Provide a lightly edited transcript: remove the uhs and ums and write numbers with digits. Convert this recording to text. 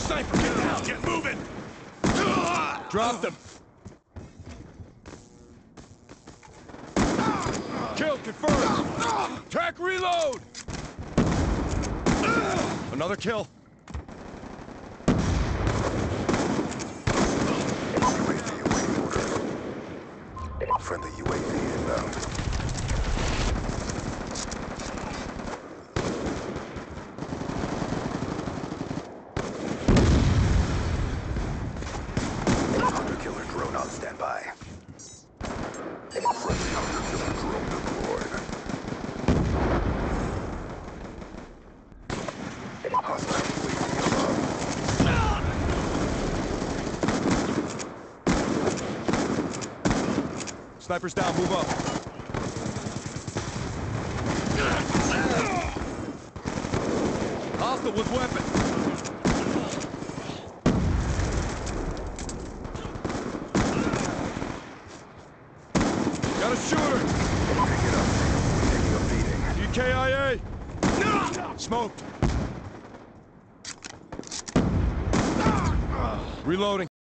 Sniper, get down! Get moving! Drop them! Kill confirmed! Track reload! Another kill. UAV awaiting order. Friendly UAV inbound. Hunter killer drone on standby. Friendly hunter killer drone deployed. Hostile UAV above. Sniper's down, move up. Hostile with weapon. Got a shooter. Pick it up. Taking a beating. EKIA. Smoked. Reloading.